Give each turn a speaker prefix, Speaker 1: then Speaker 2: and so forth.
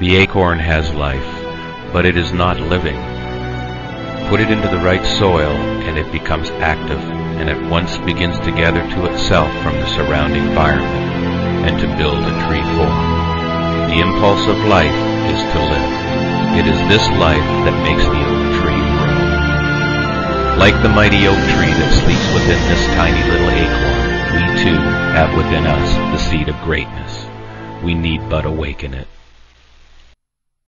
Speaker 1: The acorn has life, but it is not living. Put it into the right soil, and it becomes active, and at once begins to gather to itself from the surrounding environment, and to build a tree form. The impulse of life is to live. It is this life that makes the oak tree grow. Like the mighty oak tree that sleeps within this tiny little acorn, we too have within us the seed of greatness. We need but awaken it.